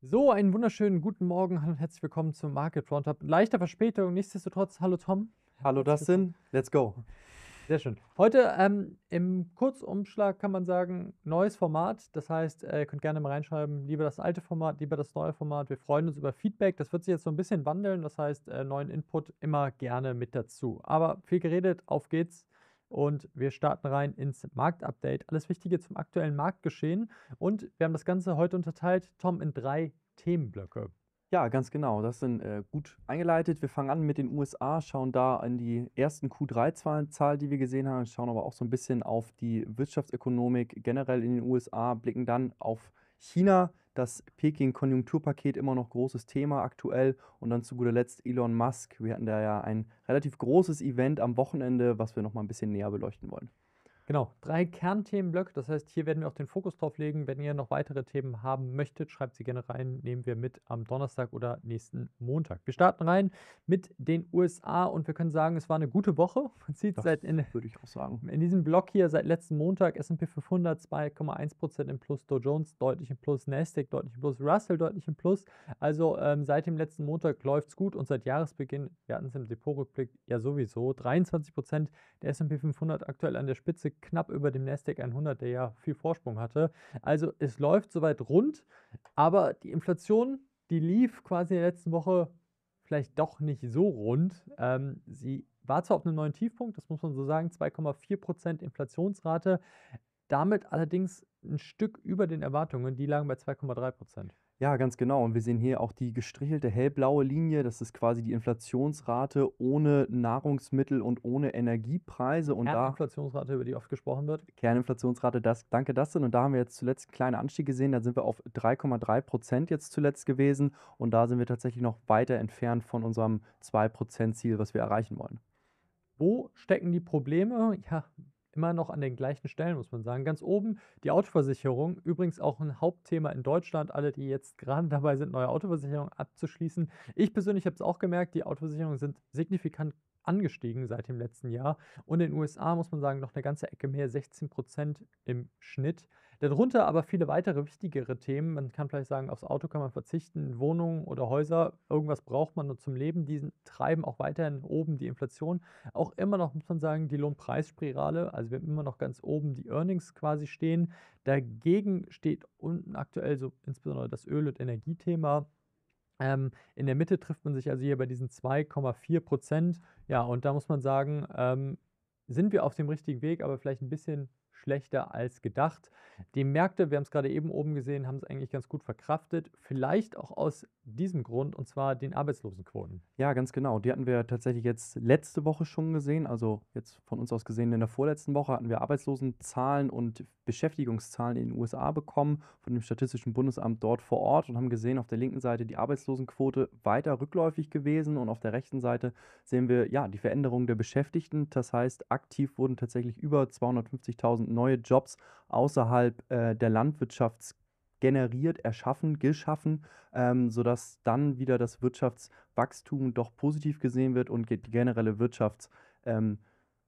So, einen wunderschönen guten Morgen. Hallo und herzlich willkommen zum Market Roundup. Leichter Verspätung, nichtsdestotrotz, hallo Tom. Hallo Herzlich willkommen. Dustin, let's go. Sehr schön. Heute im Kurzumschlag kann man sagen, neues Format. Das heißt, ihr könnt gerne mal reinschreiben, lieber das alte Format, lieber das neue Format. Wir freuen uns über Feedback. Das wird sich jetzt so ein bisschen wandeln. Das heißt, neuen Input immer gerne mit dazu. Aber viel geredet, auf geht's. Und wir starten rein ins Marktupdate. Alles Wichtige zum aktuellen Marktgeschehen. Und wir haben das Ganze heute unterteilt, Tom, in 3 Themenblöcke. Ja, ganz genau. Das sind gut eingeleitet. Wir fangen an mit den USA, schauen da in die ersten Q3-Zahlen, die wir gesehen haben, schauen aber auch so ein bisschen auf die Wirtschaftsökonomik generell in den USA, blicken dann auf China, das Peking-Konjunkturpaket immer noch großes Thema aktuell und dann zu guter Letzt Elon Musk. Wir hatten da ja ein relativ großes Event am Wochenende, was wir noch mal ein bisschen näher beleuchten wollen. Genau, 3 Kernthemenblöcke. Das heißt, hier werden wir auch den Fokus drauf legen. Wenn ihr noch weitere Themen haben möchtet, schreibt sie gerne rein. Nehmen wir mit am Donnerstag oder nächsten Montag. Wir starten rein mit den USA und wir können sagen, es war eine gute Woche. Man sieht Das seit würde ich auch sagen. in diesem Block hier seit letzten Montag S&P 500 2,1% im Plus, Dow Jones deutlich im Plus, Nasdaq deutlich im Plus, Russell deutlich im Plus. Also seit dem letzten Montag läuft es gut und seit Jahresbeginn, wir hatten es im Depotrückblick ja sowieso, 23% der S&P 500 aktuell an der Spitze, knapp über dem Nasdaq 100, der ja viel Vorsprung hatte. Also es läuft soweit rund, aber die Inflation, die lief quasi in der letzten Woche vielleicht doch nicht so rund. Sie war zwar auf einem neuen Tiefpunkt, das muss man so sagen, 2,4% Inflationsrate, damit allerdings ein Stück über den Erwartungen, die lagen bei 2,3%. Ja, ganz genau. Und wir sehen hier auch die gestrichelte hellblaue Linie. Das ist quasi die Inflationsrate ohne Nahrungsmittel und ohne Energiepreise. Und da Kerninflationsrate, über die oft gesprochen wird. Kerninflationsrate, das, danke Dustin. Und da haben wir jetzt zuletzt einen kleinen Anstieg gesehen. Da sind wir auf 3,3% jetzt zuletzt gewesen. Und da sind wir tatsächlich noch weiter entfernt von unserem 2%-Ziel, was wir erreichen wollen. Wo stecken die Probleme? Ja, immer noch an den gleichen Stellen, muss man sagen. Ganz oben die Autoversicherung, übrigens auch ein Hauptthema in Deutschland, alle, die jetzt gerade dabei sind, neue Autoversicherungen abzuschließen. Ich persönlich habe es auch gemerkt, die Autoversicherungen sind signifikant angestiegen seit dem letzten Jahr und in den USA muss man sagen, noch eine ganze Ecke mehr, 16% im Schnitt. Darunter aber viele weitere wichtigere Themen. Man kann vielleicht sagen, aufs Auto kann man verzichten, Wohnungen oder Häuser, irgendwas braucht man nur zum Leben. Die treiben auch weiterhin oben die Inflation. Auch immer noch, muss man sagen, die Lohnpreisspirale. Also wir haben immer noch ganz oben die Earnings quasi stehen. Dagegen steht unten aktuell so insbesondere das Öl- und Energiethema. In der Mitte trifft man sich also hier bei diesen 2,4%. Ja, und da muss man sagen, sind wir auf dem richtigen Weg, aber vielleicht ein bisschen schlechter als gedacht. Die Märkte, wir haben es gerade eben oben gesehen, haben es eigentlich ganz gut verkraftet. Vielleicht auch aus diesem Grund, und zwar den Arbeitslosenquoten. Ja, ganz genau. Die hatten wir tatsächlich jetzt letzte Woche schon gesehen. Also jetzt von uns aus gesehen, in der vorletzten Woche hatten wir Arbeitslosenzahlen und Beschäftigungszahlen in den USA bekommen von dem Statistischen Bundesamt dort vor Ort und haben gesehen, auf der linken Seite die Arbeitslosenquote weiter rückläufig gewesen und auf der rechten Seite sehen wir ja die Veränderung der Beschäftigten. Das heißt, aktiv wurden tatsächlich über 250.000 neue Jobs außerhalb der Landwirtschaft generiert, erschaffen, geschaffen, sodass dann wieder das Wirtschaftswachstum doch positiv gesehen wird und die generelle ähm,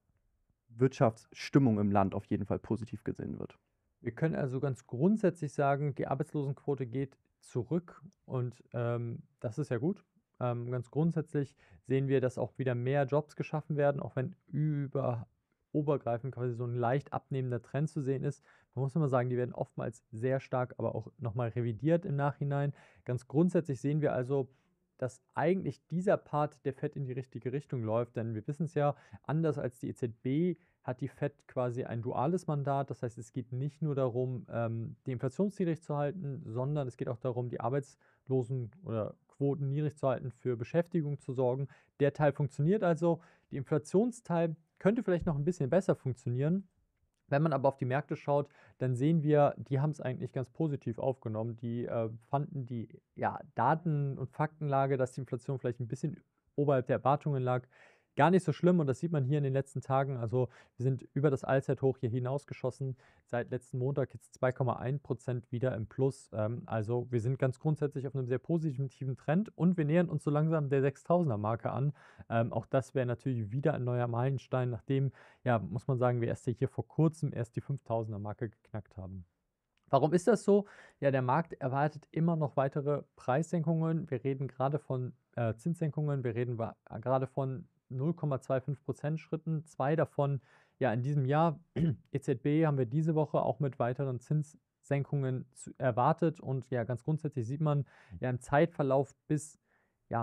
Wirtschaftsstimmung im Land auf jeden Fall positiv gesehen wird. Wir können also ganz grundsätzlich sagen, die Arbeitslosenquote geht zurück und das ist ja gut. Ganz grundsätzlich sehen wir, dass auch wieder mehr Jobs geschaffen werden, auch wenn obergreifend quasi so ein leicht abnehmender Trend zu sehen ist. Man muss immer sagen, die werden oftmals sehr stark, aber auch nochmal revidiert im Nachhinein. Ganz grundsätzlich sehen wir also, dass eigentlich dieser Part der Fed in die richtige Richtung läuft, denn wir wissen es ja, anders als die EZB hat die Fed quasi ein duales Mandat. Das heißt, es geht nicht nur darum, die Inflation niedrig zu halten, sondern es geht auch darum, die Arbeitslosen oder Quoten niedrig zu halten, für Beschäftigung zu sorgen. Der Teil funktioniert also. Die Inflationsteil könnte vielleicht noch ein bisschen besser funktionieren. Wenn man aber auf die Märkte schaut, dann sehen wir, die haben es eigentlich ganz positiv aufgenommen. Die fanden die ja, Daten- und Faktenlage, dass die Inflation vielleicht ein bisschen oberhalb der Erwartungen lag, gar nicht so schlimm. Und das sieht man hier in den letzten Tagen. Also wir sind über das Allzeithoch hier hinausgeschossen. Seit letzten Montag jetzt 2,1% wieder im Plus. Also wir sind ganz grundsätzlich auf einem sehr positiven Trend und wir nähern uns so langsam der 6000er-Marke an. Auch das wäre natürlich wieder ein neuer Meilenstein, nachdem, ja, muss man sagen, wir erst hier vor kurzem erst die 5000er-Marke geknackt haben. Warum ist das so? Ja, der Markt erwartet immer noch weitere Preissenkungen. Wir reden gerade von Zinssenkungen, wir reden gerade von 0,25% Schritten, 2 davon ja in diesem Jahr. EZB haben wir diese Woche auch mit weiteren Zinssenkungen erwartet und ja, ganz grundsätzlich sieht man ja im Zeitverlauf bis ja,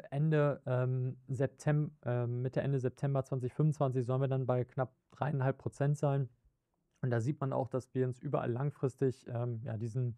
Mitte, Ende September 2025 sollen wir dann bei knapp 3,5% sein. Und da sieht man auch, dass wir uns überall langfristig, ja, diesen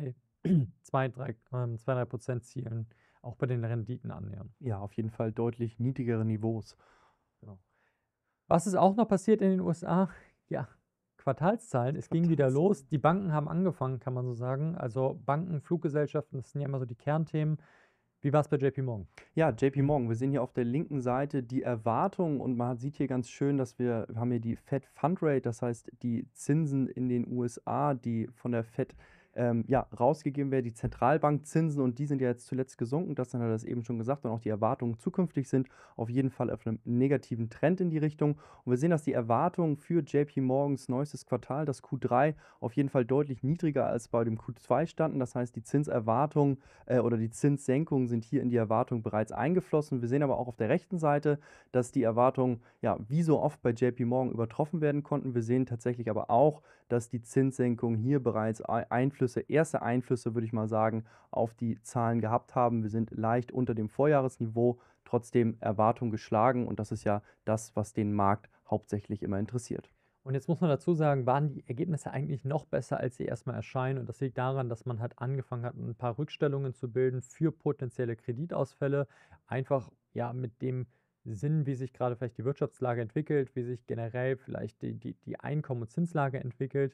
2, 3 Zielen auch bei den Renditen annähern. Ja, auf jeden Fall deutlich niedrigere Niveaus. Genau. Was ist auch noch passiert in den USA? Ja, Quartalszahlen. Es ging wieder los. Die Banken haben angefangen, kann man so sagen. Also Banken, Fluggesellschaften, das sind ja immer so die Kernthemen. Wie war es bei JP Morgan? Ja, JP Morgan. Wir sehen hier auf der linken Seite die Erwartungen und man sieht hier ganz schön, dass wir haben hier die Fed Fund Rate, das heißt die Zinsen in den USA, die von der Fed ja, rausgegeben werden, die Zentralbankzinsen, und die sind ja jetzt zuletzt gesunken, das hat er das eben schon gesagt, und auch die Erwartungen zukünftig sind auf jeden Fall auf einem negativen Trend in die Richtung. Und wir sehen, dass die Erwartungen für JP Morgans neuestes Quartal, das Q3, auf jeden Fall deutlich niedriger als bei dem Q2 standen. Das heißt, die Zinserwartungen oder die Zinssenkungen sind hier in die Erwartung bereits eingeflossen. Wir sehen aber auch auf der rechten Seite, dass die Erwartungen, ja, wie so oft bei JP Morgan übertroffen werden konnten. Wir sehen tatsächlich aber auch, dass die Zinssenkungen hier bereits erste Einflüsse, würde ich mal sagen, auf die Zahlen gehabt haben. Wir sind leicht unter dem Vorjahresniveau, trotzdem Erwartungen geschlagen, und das ist ja das, was den Markt hauptsächlich immer interessiert. Und jetzt muss man dazu sagen, waren die Ergebnisse eigentlich noch besser, als sie erstmal erscheinen. Und das liegt daran, dass man halt angefangen hat, ein paar Rückstellungen zu bilden für potenzielle Kreditausfälle. Einfach ja mit dem Sinn, wie sich gerade vielleicht die Wirtschaftslage entwickelt, wie sich generell vielleicht die Einkommen- und Zinslage entwickelt.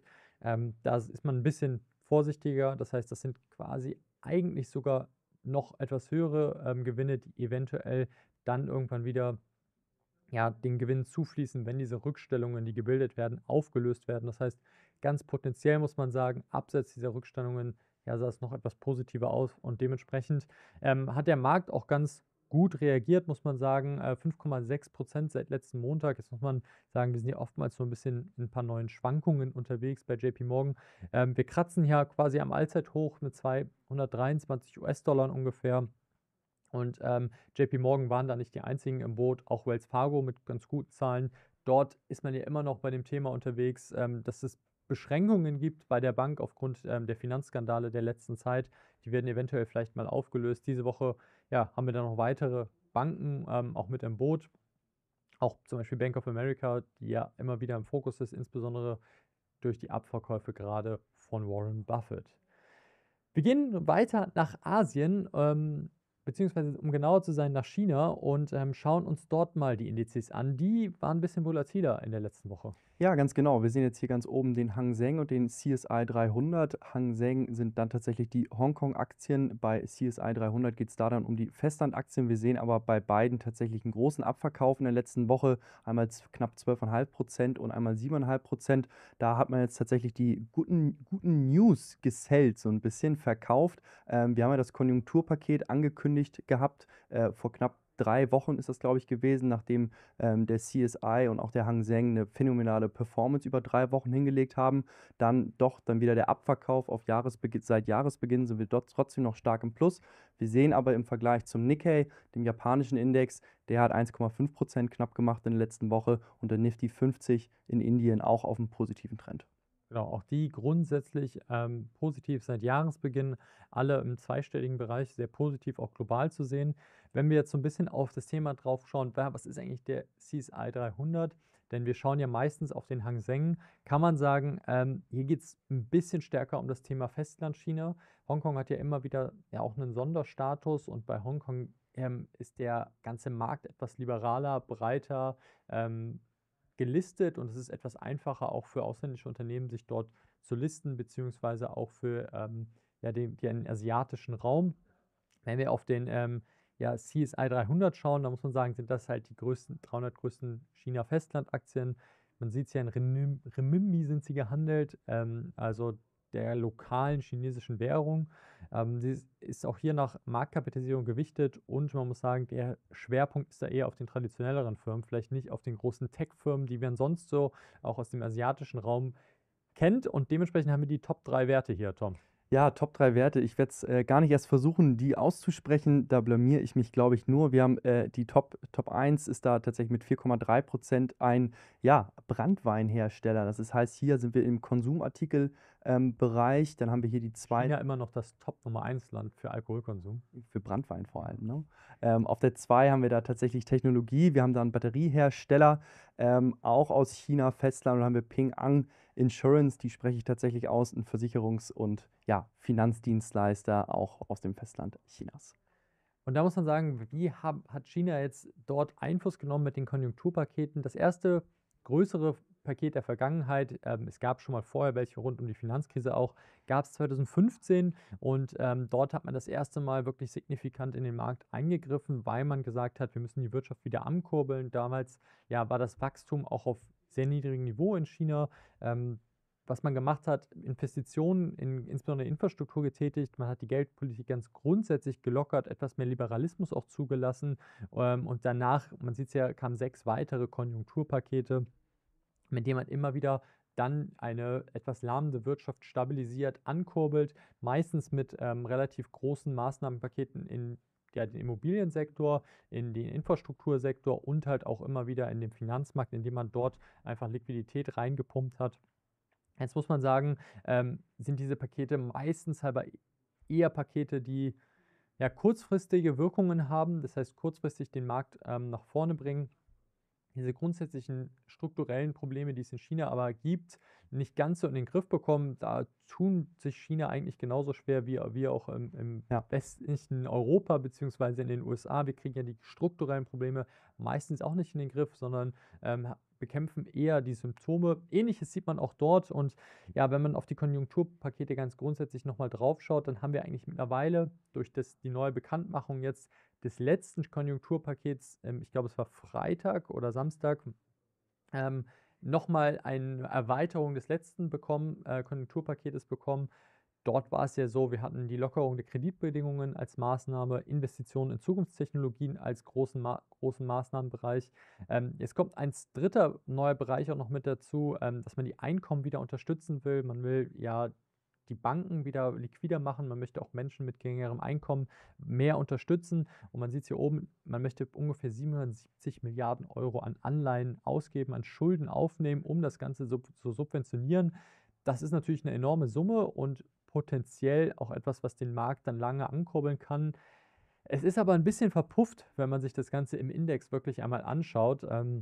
Da ist man ein bisschen vorsichtiger. Das heißt, das sind quasi eigentlich sogar noch etwas höhere Gewinne, die eventuell dann irgendwann wieder ja, den Gewinn zufließen, wenn diese Rückstellungen, die gebildet werden, aufgelöst werden. Das heißt, ganz potenziell muss man sagen, abseits dieser Rückstellungen, ja, sah es noch etwas positiver aus und dementsprechend hat der Markt auch ganz gut reagiert, muss man sagen. 5,6% seit letzten Montag. Jetzt muss man sagen, wir sind ja oftmals so ein bisschen in ein paar neuen Schwankungen unterwegs bei JP Morgan. Wir kratzen hier quasi am Allzeithoch mit 223 US-Dollar ungefähr. Und JP Morgan waren da nicht die einzigen im Boot, auch Wells Fargo mit ganz guten Zahlen. Dort ist man ja immer noch bei dem Thema unterwegs, dass es Beschränkungen gibt bei der Bank aufgrund der Finanzskandale der letzten Zeit. Die werden eventuell vielleicht mal aufgelöst. Diese Woche ja, haben wir dann noch weitere Banken auch mit im Boot. Auch zum Beispiel Bank of America, die ja immer wieder im Fokus ist, insbesondere durch die Abverkäufe gerade von Warren Buffett. Wir gehen weiter nach Asien, beziehungsweise um genauer zu sein, nach China und schauen uns dort mal die Indizes an. Die waren ein bisschen volatiler in der letzten Woche. Ja, ganz genau. Wir sehen jetzt hier ganz oben den Hang Seng und den CSI 300. Hang Seng sind dann tatsächlich die Hongkong-Aktien. Bei CSI 300 geht es da dann um die Festlandaktien. Wir sehen aber bei beiden tatsächlich einen großen Abverkauf in der letzten Woche. Einmal knapp 12,5% und einmal 7,5%. Da hat man jetzt tatsächlich die guten News gesellt, so ein bisschen verkauft. Wir haben ja das Konjunkturpaket angekündigt gehabt. Vor knapp 3 Wochen ist das, glaube ich, gewesen, nachdem der CSI und auch der Hang Seng eine phänomenale Performance über 3 Wochen hingelegt haben. Dann wieder der Abverkauf auf seit Jahresbeginn sind wir dort trotzdem noch stark im Plus. Wir sehen aber im Vergleich zum Nikkei, dem japanischen Index, der hat 1,5% knapp gemacht in der letzten Woche, und der Nifty 50 in Indien auch auf einem positiven Trend. Genau, auch die grundsätzlich positiv seit Jahresbeginn, alle im zweistelligen Bereich, sehr positiv auch global zu sehen. Wenn wir jetzt so ein bisschen auf das Thema drauf schauen, was ist eigentlich der CSI 300? Denn wir schauen ja meistens auf den Hang Seng, kann man sagen, hier geht es ein bisschen stärker um das Thema Festlandchina. Hongkong hat ja immer wieder ja auch einen Sonderstatus und bei Hongkong ist der ganze Markt etwas liberaler, breiter, gelistet und es ist etwas einfacher auch für ausländische Unternehmen, sich dort zu listen, beziehungsweise auch für ja, den asiatischen Raum. Wenn wir auf den ja, CSI 300 schauen, da muss man sagen, sind das halt die 300 größten China-Festlandaktien. Man sieht es ja in Renminbi sind sie gehandelt, also der lokalen chinesischen Währung. Sie ist auch hier nach Marktkapitalisierung gewichtet und man muss sagen, der Schwerpunkt ist da eher auf den traditionelleren Firmen, vielleicht nicht auf den großen Tech-Firmen, die wir sonst so auch aus dem asiatischen Raum kennt und dementsprechend haben wir die Top 3 Werte hier, Tom. Ja, Top 3 Werte. Ich werde es gar nicht erst versuchen, die auszusprechen. Da blamiere ich mich, glaube ich, nur. Wir haben die Top 1 ist da tatsächlich mit 4,3% ein, ja, Branntweinhersteller. Das heißt, hier sind wir im Konsumartikel Bereich. Dann haben wir hier die China zweite immer noch das Top Nummer 1 Land für Alkoholkonsum. für Branntwein vor Ja. allem, ne? Auf der 2 haben wir da tatsächlich Technologie. Wir haben da einen Batteriehersteller, auch aus China, Festland. Und dann haben wir Ping An Insurance, die spreche ich tatsächlich aus, ein Versicherungs- und ja, Finanzdienstleister auch aus dem Festland Chinas. Und da muss man sagen, hat China jetzt dort Einfluss genommen mit den Konjunkturpaketen? Das erste größere Paket der Vergangenheit, es gab schon mal vorher welche rund um die Finanzkrise auch, gab es 2015 und dort hat man das erste Mal wirklich signifikant in den Markt eingegriffen, weil man gesagt hat, wir müssen die Wirtschaft wieder ankurbeln. Damals ja, war das Wachstum auch auf sehr niedrigem Niveau in China. Ähm, Was man gemacht hat, Investitionen in insbesondere Infrastruktur getätigt. Man hat die Geldpolitik ganz grundsätzlich gelockert, etwas mehr Liberalismus auch zugelassen. Und danach, man sieht es ja, kamen 6 weitere Konjunkturpakete, mit denen man immer wieder dann eine etwas lahmende Wirtschaft stabilisiert, ankurbelt, meistens mit relativ großen Maßnahmenpaketen in ja, den Immobiliensektor, in den Infrastruktursektor und halt auch immer wieder in den Finanzmarkt, indem man dort einfach Liquidität reingepumpt hat. Jetzt muss man sagen, sind diese Pakete meistens aber eher Pakete, die ja kurzfristige Wirkungen haben, das heißt kurzfristig den Markt nach vorne bringen, diese grundsätzlichen strukturellen Probleme, die es in China aber gibt, nicht ganz so in den Griff bekommen. Da tun sich China eigentlich genauso schwer wie wir auch im Ja. westlichen Europa beziehungsweise in den USA. Wir kriegen ja die strukturellen Probleme meistens auch nicht in den Griff, sondern bekämpfen eher die Symptome. Ähnliches sieht man auch dort. Und ja, wenn man auf die Konjunkturpakete ganz grundsätzlich nochmal drauf schaut, dann haben wir eigentlich mittlerweile durch die neue Bekanntmachung jetzt des letzten Konjunkturpakets, ich glaube, es war Freitag oder Samstag, ähm, nochmal eine Erweiterung des letzten Konjunkturpaketes bekommen. Dort war es ja so, wir hatten die Lockerung der Kreditbedingungen als Maßnahme, Investitionen in Zukunftstechnologien als großen Maßnahmenbereich. Jetzt kommt ein dritter neuer Bereich auch noch mit dazu, dass man die Einkommen wieder unterstützen will. Man will ja die Banken wieder liquider machen. Man möchte auch Menschen mit geringerem Einkommen mehr unterstützen. Und man sieht es hier oben, man möchte ungefähr 770 Milliarden Euro an Anleihen ausgeben, an Schulden aufnehmen, um das Ganze zu subventionieren. Das ist natürlich eine enorme Summe und potenziell auch etwas, was den Markt dann lange ankurbeln kann. Es ist aber ein bisschen verpufft, wenn man sich das Ganze im Index wirklich einmal anschaut.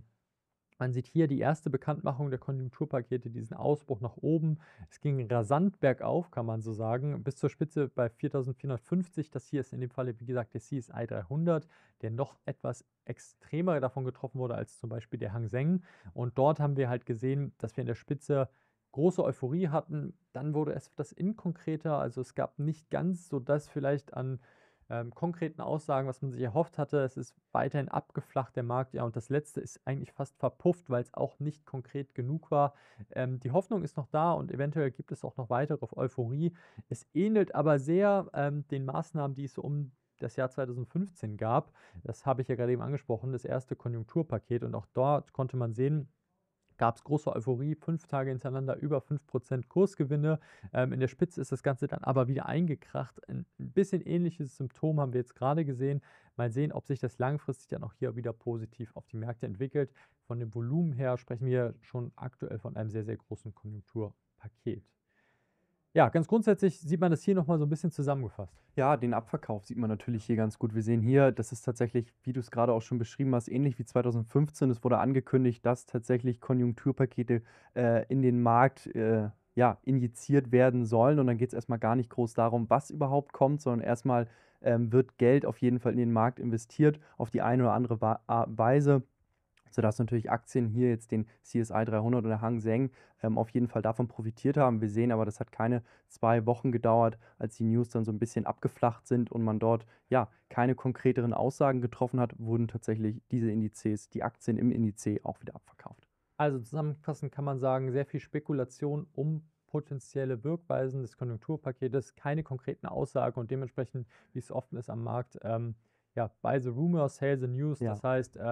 Man sieht hier die erste Bekanntmachung der Konjunkturpakete, diesen Ausbruch nach oben. Es ging rasant bergauf, kann man so sagen, bis zur Spitze bei 4.450. Das hier ist in dem Falle, wie gesagt, der CSI 300, der noch etwas extremer davon getroffen wurde als zum Beispiel der Hang Seng. Und dort haben wir halt gesehen, dass wir in der Spitze große Euphorie hatten. Dann wurde es etwas inkonkreter, also es gab nicht ganz so das vielleicht an konkreten Aussagen, was man sich erhofft hatte. Es ist weiterhin abgeflacht, der Markt. Ja, und das letzte ist eigentlich fast verpufft, weil es auch nicht konkret genug war. Die Hoffnung ist noch da und eventuell gibt es auch noch weitere Euphorie. Es ähnelt aber sehr den Maßnahmen, die es um das Jahr 2015 gab. Das habe ich ja gerade eben angesprochen, das erste Konjunkturpaket. Und auch dort konnte man sehen, gab es große Euphorie, 5 Tage hintereinander über 5% Kursgewinne. In der Spitze ist das Ganze dann aber wieder eingekracht. Ein bisschen ähnliches Symptom haben wir jetzt gerade gesehen. Mal sehen, ob sich das langfristig dann auch hier wieder positiv auf die Märkte entwickelt. Von dem Volumen her sprechen wir schon aktuell von einem sehr, sehr großen Konjunkturpaket. Ja, ganz grundsätzlich sieht man das hier nochmal so ein bisschen zusammengefasst. Ja, den Abverkauf sieht man natürlich hier ganz gut. Wir sehen hier, das ist tatsächlich, wie du es gerade auch schon beschrieben hast, ähnlich wie 2015. Es wurde angekündigt, dass tatsächlich Konjunkturpakete in den Markt ja, injiziert werden sollen. Und dann geht es erstmal gar nicht groß darum, was überhaupt kommt, sondern erstmal wird Geld auf jeden Fall in den Markt investiert, auf die eine oder andere Weise, sodass natürlich Aktien hier jetzt den CSI 300 oder Hang Seng auf jeden Fall davon profitiert haben. Wir sehen aber, das hat keine 2 Wochen gedauert, als die News dann so ein bisschen abgeflacht sind und man dort ja keine konkreteren Aussagen getroffen hat, wurden tatsächlich diese Indizes, die Aktien im Indiz auch wieder abverkauft. Also zusammenfassend kann man sagen, sehr viel Spekulation um potenzielle Wirkweisen des Konjunkturpaketes, keine konkreten Aussagen und dementsprechend, wie es oft ist am Markt, ja, buy the rumor, sell the news. Ja. Das heißt,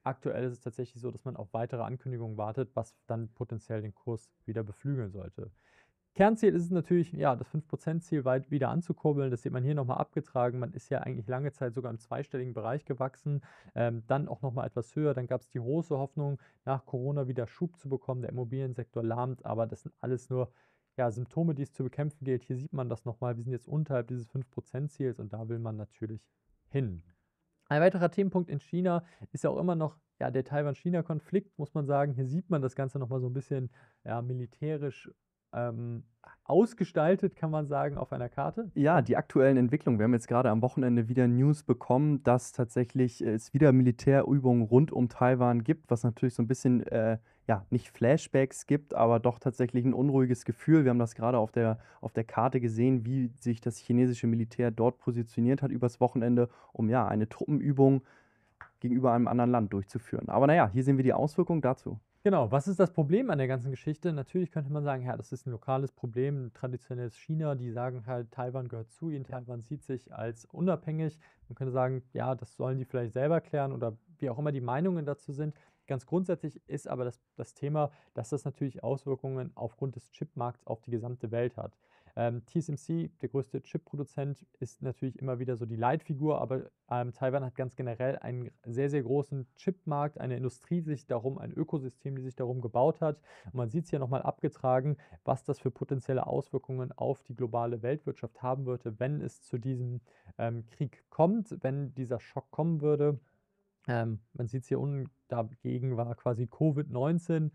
aktuell ist es tatsächlich so, dass man auf weitere Ankündigungen wartet, was dann potenziell den Kurs wieder beflügeln sollte. Kernziel ist es natürlich, ja, das 5%-Ziel weit wieder anzukurbeln. Das sieht man hier nochmal abgetragen. Man ist ja eigentlich lange Zeit sogar im zweistelligen Bereich gewachsen, dann auch nochmal etwas höher. Dann gab es die große Hoffnung, nach Corona wieder Schub zu bekommen. Der Immobiliensektor lahmt, aber das sind alles nur, ja, Symptome, die es zu bekämpfen gilt. Hier sieht man das nochmal. Wir sind jetzt unterhalb dieses 5%-Ziels und da will man natürlich hin. Ein weiterer Themenpunkt in China ist ja auch immer noch, ja, der Taiwan-China-Konflikt, muss man sagen. Hier sieht man das Ganze nochmal so ein bisschen, ja, militärisch ähm, ausgestaltet, kann man sagen, auf einer Karte. Ja, die aktuellen Entwicklungen. Wir haben jetzt gerade am Wochenende wieder News bekommen, dass tatsächlich es wieder Militärübungen rund um Taiwan gibt, was natürlich so ein bisschen, ja, nicht Flashbacks gibt, aber doch tatsächlich ein unruhiges Gefühl. Wir haben das gerade auf der Karte gesehen, wie sich das chinesische Militär dort positioniert hat übers Wochenende, um, ja, eine Truppenübung gegenüber einem anderen Land durchzuführen. Aber na ja, hier sehen wir die Auswirkungen dazu. Genau, was ist das Problem an der ganzen Geschichte? Natürlich könnte man sagen, ja, das ist ein lokales Problem, 'n traditionelles China, die sagen halt, Taiwan gehört zu ihnen, Taiwan sieht sich als unabhängig. Man könnte sagen, ja, das sollen die vielleicht selber klären oder wie auch immer die Meinungen dazu sind. Ganz grundsätzlich ist aber das Thema, dass das natürlich Auswirkungen aufgrund des Chipmarkts auf die gesamte Welt hat. TSMC, der größte Chipproduzent, ist natürlich immer wieder so die Leitfigur, aber Taiwan hat ganz generell einen sehr, sehr großen Chipmarkt, eine Industrie, die sich darum, ein Ökosystem, die sich darum gebaut hat. Und man sieht es hier nochmal abgetragen, was das für potenzielle Auswirkungen auf die globale Weltwirtschaft haben würde, wenn es zu diesem Krieg kommt, wenn dieser Schock kommen würde. Man sieht es hier unten, dagegen war quasi Covid-19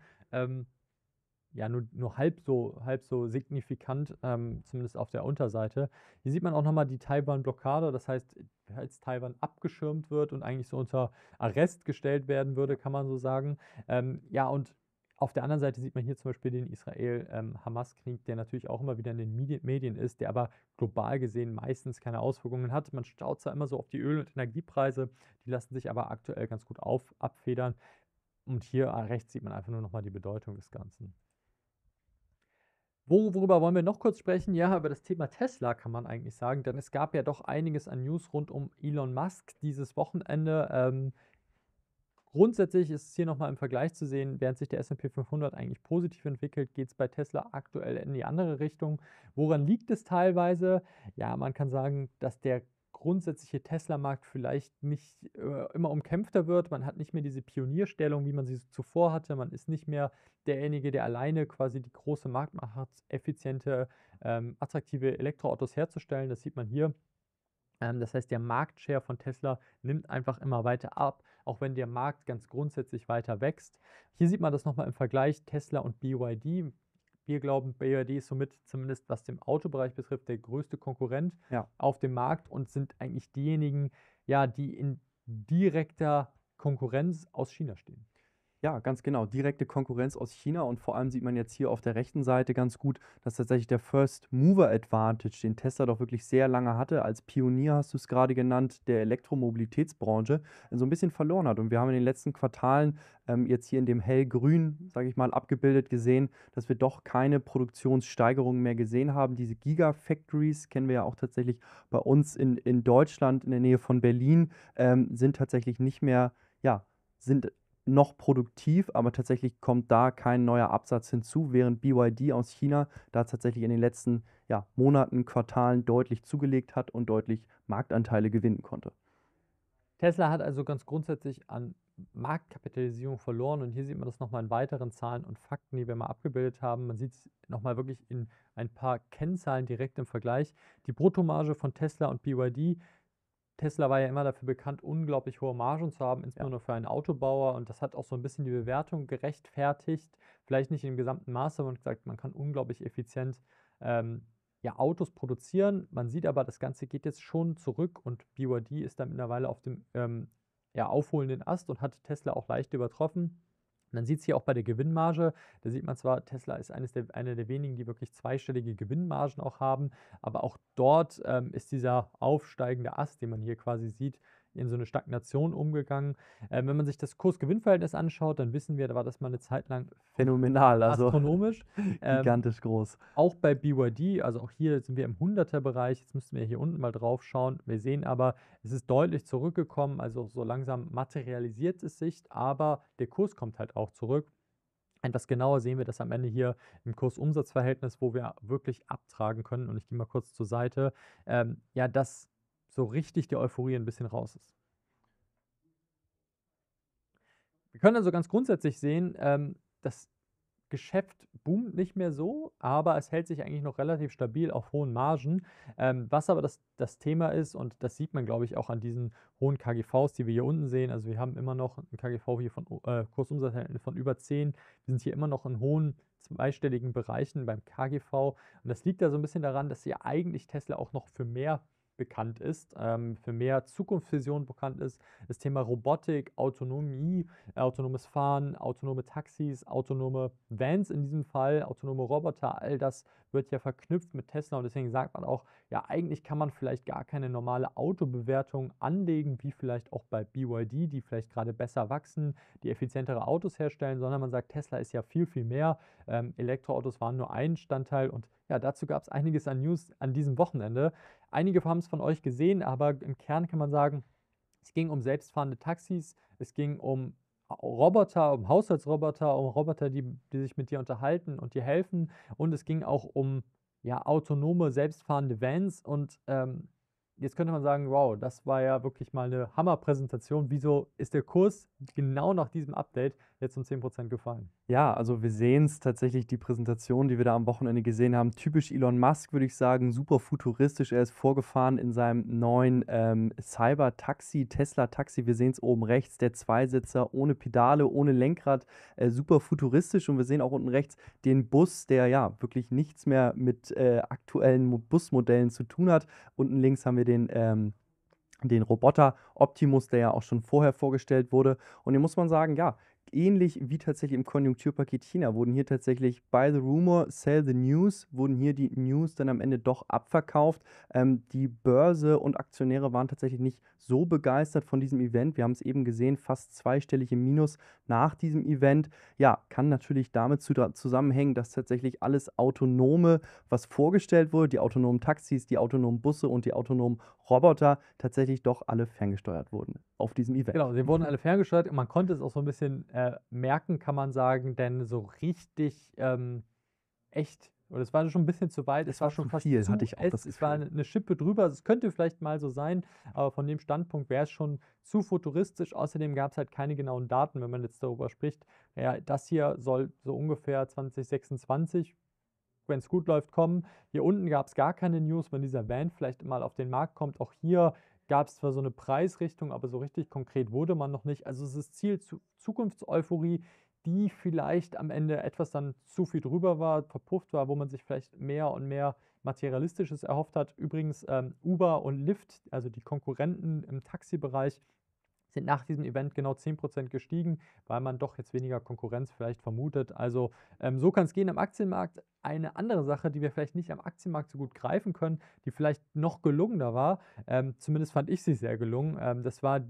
ja, nur halb so signifikant, zumindest auf der Unterseite. Hier sieht man auch nochmal die Taiwan-Blockade, das heißt, als Taiwan abgeschirmt wird und eigentlich so unter Arrest gestellt werden würde, kann man so sagen. Ja, und auf der anderen Seite sieht man hier zum Beispiel den Israel-Hamas-Krieg, der natürlich auch immer wieder in den Medien ist, der aber global gesehen meistens keine Auswirkungen hat. Man staut zwar immer so auf die Öl- und Energiepreise, die lassen sich aber aktuell ganz gut abfedern. Und hier rechts sieht man einfach nur nochmal die Bedeutung des Ganzen. Worüber wollen wir noch kurz sprechen? Ja, über das Thema Tesla kann man eigentlich sagen, denn es gab ja doch einiges an News rund um Elon Musk dieses Wochenende. Grundsätzlich ist es hier nochmal im Vergleich zu sehen, während sich der S&P 500 eigentlich positiv entwickelt, geht es bei Tesla aktuell in die andere Richtung. Woran liegt es teilweise? Ja, man kann sagen, dass der grundsätzliche Tesla-Markt vielleicht nicht immer umkämpfter wird. Man hat nicht mehr diese Pionierstellung, wie man sie zuvor hatte. Man ist nicht mehr derjenige, der alleine quasi die große Marktmacht hat, effiziente, attraktive Elektroautos herzustellen. Das sieht man hier. Das heißt, der Marktshare von Tesla nimmt einfach immer weiter ab, auch wenn der Markt ganz grundsätzlich weiter wächst. Hier sieht man das nochmal im Vergleich Tesla und BYD. Wir glauben, BYD ist somit, zumindest was den Autobereich betrifft, der größte Konkurrent Ja. auf dem Markt und sind eigentlich diejenigen, ja, die in direkter Konkurrenz aus China stehen. Ja, ganz genau. Direkte Konkurrenz aus China und vor allem sieht man jetzt hier auf der rechten Seite ganz gut, dass tatsächlich der First Mover Advantage, den Tesla doch wirklich sehr lange hatte, als Pionier hast du es gerade genannt, der Elektromobilitätsbranche, so ein bisschen verloren hat. Und wir haben in den letzten Quartalen jetzt hier in dem hellgrün, sage ich mal, abgebildet gesehen, dass wir doch keine Produktionssteigerungen mehr gesehen haben. Diese Gigafactories kennen wir ja auch tatsächlich bei uns in Deutschland, in der Nähe von Berlin, sind tatsächlich nicht mehr, ja, sind noch produktiv, aber tatsächlich kommt da kein neuer Absatz hinzu, während BYD aus China da tatsächlich in den letzten, ja, Monaten, Quartalen deutlich zugelegt hat und deutlich Marktanteile gewinnen konnte. Tesla hat also ganz grundsätzlich an Marktkapitalisierung verloren und hier sieht man das nochmal in weiteren Zahlen und Fakten, die wir mal abgebildet haben. Man sieht es nochmal wirklich in ein paar Kennzahlen direkt im Vergleich. Die Bruttomarge von Tesla und BYD. Tesla war ja immer dafür bekannt, unglaublich hohe Margen zu haben, Ja. insbesondere für einen Autobauer, und das hat auch so ein bisschen die Bewertung gerechtfertigt. Vielleicht nicht im gesamten Maße, man hat gesagt, man kann unglaublich effizient ja, Autos produzieren. Man sieht aber, das Ganze geht jetzt schon zurück und BYD ist da mittlerweile auf dem ja, aufholenden Ast und hat Tesla auch leicht übertroffen. Man sieht es hier auch bei der Gewinnmarge. Da sieht man zwar, Tesla ist einer der wenigen, die wirklich zweistellige Gewinnmargen auch haben, aber auch dort ist dieser aufsteigende Ast, den man hier quasi sieht, in so eine Stagnation umgegangen. Wenn man sich das Kurs-Gewinn-Verhältnis anschaut, dann wissen wir, da war das mal eine Zeit lang Phänomenal, also astronomisch. Ähm, gigantisch groß. auch bei BYD, also auch hier sind wir im 100er-Bereich. Jetzt müssten wir hier unten mal drauf schauen. Wir sehen aber, es ist deutlich zurückgekommen, also so langsam materialisiert es sich, aber der Kurs kommt halt auch zurück. Etwas genauer sehen wir das am Ende hier im Kurs-Umsatz-Verhältnis, wo wir wirklich abtragen können. Und ich gehe mal kurz zur Seite. Ja, dass so richtig die Euphorie ein bisschen raus ist. Wir können also ganz grundsätzlich sehen, das Geschäft boomt nicht mehr so, aber es hält sich eigentlich noch relativ stabil auf hohen Margen. Was aber das Thema ist, und das sieht man, glaube ich, auch an diesen hohen KGVs, die wir hier unten sehen. Also wir haben immer noch ein KGV hier von Kursumsatzverhältnis von über 10. Wir sind hier immer noch in hohen zweistelligen Bereichen beim KGV. Und das liegt da so ein bisschen daran, dass ja eigentlich Tesla auch noch für mehr bekannt ist, für mehr Zukunftsvision bekannt ist. Das Thema Robotik, Autonomie, autonomes Fahren, autonome Taxis, autonome Vans in diesem Fall, autonome Roboter, all das wird ja verknüpft mit Tesla und deswegen sagt man auch, ja, eigentlich kann man vielleicht gar keine normale Autobewertung anlegen, wie vielleicht auch bei BYD, die vielleicht gerade besser wachsen, die effizientere Autos herstellen, sondern man sagt, Tesla ist ja viel, viel mehr. Elektroautos waren nur ein Bestandteil und ja, dazu gab es einiges an News an diesem Wochenende. Einige haben es von euch gesehen, aber im Kern kann man sagen, es ging um selbstfahrende Taxis, es ging um Roboter, um Haushaltsroboter, um Roboter, die sich mit dir unterhalten und dir helfen. Und es ging auch um ja, autonome, selbstfahrende Vans. Und jetzt könnte man sagen, wow, das war ja wirklich mal eine Hammerpräsentation. Wieso ist der Kurs genau nach diesem Update jetzt um 10% gefallen? Ja, also wir sehen es tatsächlich, die Präsentation, die wir da am Wochenende gesehen haben, typisch Elon Musk, würde ich sagen, super futuristisch. Er ist vorgefahren in seinem neuen Cyber-Taxi, Tesla-Taxi. Wir sehen es oben rechts, der Zweisitzer ohne Pedale, ohne Lenkrad, super futuristisch. Und wir sehen auch unten rechts den Bus, der ja wirklich nichts mehr mit aktuellen Busmodellen zu tun hat. Unten links haben wir den Roboter Optimus, der ja auch schon vorher vorgestellt wurde. Und hier muss man sagen, ja, ähnlich wie tatsächlich im Konjunkturpaket China wurden hier tatsächlich buy the rumor, sell the news, wurden hier die News dann am Ende doch abverkauft. Die Börse und Aktionäre waren tatsächlich nicht so begeistert von diesem Event. Wir haben es eben gesehen, fast zweistellig im Minus nach diesem Event. Ja, kann natürlich damit zusammenhängen, dass tatsächlich alles Autonome, was vorgestellt wurde, die autonomen Taxis, die autonomen Busse und die autonomen Roboter tatsächlich doch alle ferngesteuert wurden auf diesem Event. Genau, sie wurden alle ferngesteuert und man konnte es auch so ein bisschen merken, kann man sagen, denn so richtig echt, oder es war schon ein bisschen zu weit, es Es war war schon zu fast viel, zu hatte ich auch das es war Gefühl. eine Schippe drüber. Also, es könnte vielleicht mal so sein, aber von dem Standpunkt wäre es schon zu futuristisch. Außerdem gab es halt keine genauen Daten, wenn man jetzt darüber spricht. Ja, das hier soll so ungefähr 2026, wenn es gut läuft, kommen. Hier unten gab es gar keine News, wenn dieser Van vielleicht mal auf den Markt kommt. Auch hier gab es zwar so eine Preisrichtung, aber so richtig konkret wurde man noch nicht. Also, es ist Ziel Zukunftseuphorie, die vielleicht am Ende etwas dann zu viel drüber war, verpufft war, wo man sich vielleicht mehr und mehr Materialistisches erhofft hat. Übrigens, Uber und Lyft, also die Konkurrenten im Taxibereich, sind nach diesem Event genau 10% gestiegen, weil man doch jetzt weniger Konkurrenz vielleicht vermutet. Also so kann es gehen am Aktienmarkt. Eine andere Sache, die wir vielleicht nicht am Aktienmarkt so gut greifen können, die vielleicht noch gelungener war, zumindest fand ich sie sehr gelungen, das war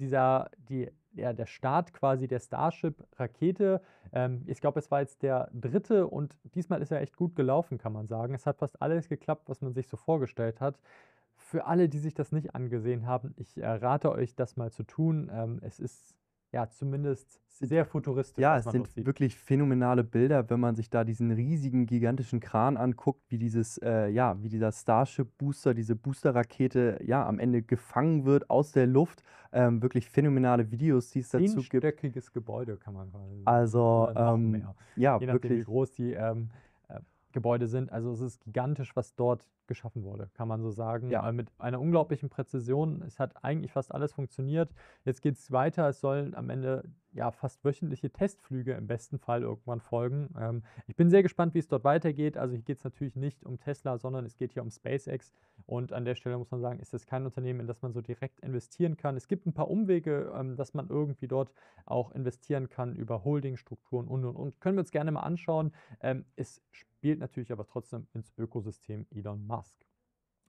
der Start quasi der Starship-Rakete. Ich glaube, es war jetzt der dritte und diesmal ist er echt gut gelaufen, kann man sagen. Es hat fast alles geklappt, was man sich so vorgestellt hat. Für alle, die sich das nicht angesehen haben, ich rate euch, das mal zu tun. Es ist ja zumindest Sind sehr futuristisch, Ja, was es man sind dort sieht. wirklich phänomenale Bilder, wenn man sich da diesen riesigen, gigantischen Kran anguckt, wie wie dieser Starship Booster, diese Boosterrakete, ja, am Ende gefangen wird aus der Luft. Wirklich phänomenale Videos, die es dazu gibt. Zehnstöckiges Gebäude kann man quasi sagen Also, oder noch mehr, je ja, nachdem, wie wirklich. groß die Gebäude sind. Also es ist gigantisch, was dort geschaffen wurde, kann man so sagen. Ja. Mit einer unglaublichen Präzision. Es hat eigentlich fast alles funktioniert. Jetzt geht es weiter. Es sollen am Ende ja fast wöchentliche Testflüge im besten Fall irgendwann folgen. Ich bin sehr gespannt, wie es dort weitergeht. Also hier geht es natürlich nicht um Tesla, sondern es geht hier um SpaceX. Und an der Stelle muss man sagen, ist das kein Unternehmen, in das man so direkt investieren kann. Es gibt ein paar Umwege, dass man irgendwie dort auch investieren kann über Holdingstrukturen und. Können wir uns gerne mal anschauen. Es spielt natürlich aber trotzdem ins Ökosystem Elon Musk.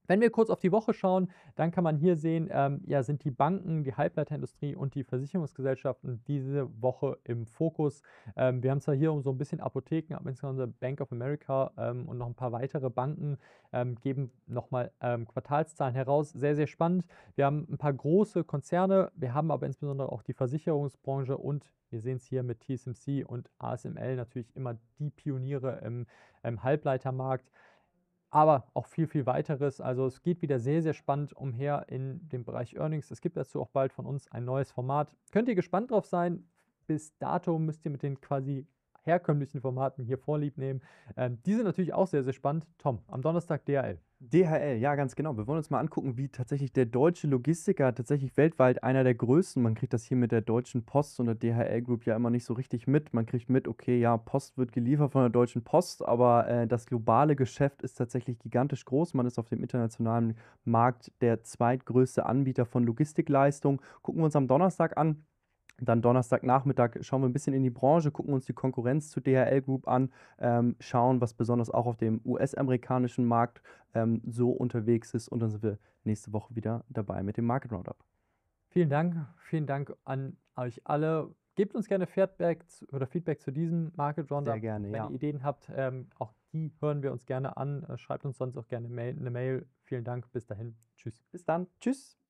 Wenn wir kurz auf die Woche schauen, dann kann man hier sehen, ja, sind die Banken, die Halbleiterindustrie und die Versicherungsgesellschaften diese Woche im Fokus. Wir haben zwar hier so ein bisschen Apotheken, aber insbesondere Bank of America, und noch ein paar weitere Banken, geben nochmal Quartalszahlen heraus. Sehr, sehr spannend. Wir haben ein paar große Konzerne, wir haben aber insbesondere auch die Versicherungsbranche und wir sehen es hier mit TSMC und ASML natürlich immer die Pioniere im Halbleitermarkt. Aber auch viel, viel Weiteres. Also, es geht wieder sehr, sehr spannend umher in dem Bereich Earnings. Es gibt dazu auch bald von uns ein neues Format. Könnt ihr gespannt drauf sein. Bis dato müsst ihr mit den quasi herkömmlichen Formaten hier Vorlieb nehmen. Die sind natürlich auch sehr, sehr spannend. Tom, am Donnerstag DHL. DHL, ja, ganz genau. Wir wollen uns mal angucken, wie tatsächlich der deutsche Logistiker tatsächlich weltweit einer der größten, man kriegt das hier mit der Deutschen Post und der DHL Group ja immer nicht so richtig mit. Man kriegt mit, okay, ja, Post wird geliefert von der Deutschen Post, aber das globale Geschäft ist tatsächlich gigantisch groß. Man ist auf dem internationalen Markt der zweitgrößte Anbieter von Logistikleistung. Gucken wir uns am Donnerstag an. Dann Donnerstagnachmittag schauen wir ein bisschen in die Branche, gucken uns die Konkurrenz zu DHL Group an, schauen, was besonders auch auf dem US-amerikanischen Markt so unterwegs ist. Und dann sind wir nächste Woche wieder dabei mit dem Market Roundup. Vielen Dank. Vielen Dank an euch alle. Gebt uns gerne Feedback zu diesem Market Sehr Roundup. gerne, Wenn ja. ihr Ideen habt, auch die hören wir uns gerne an. Schreibt uns sonst auch gerne eine Mail. Vielen Dank. Bis dahin. Tschüss. Bis dann. Tschüss.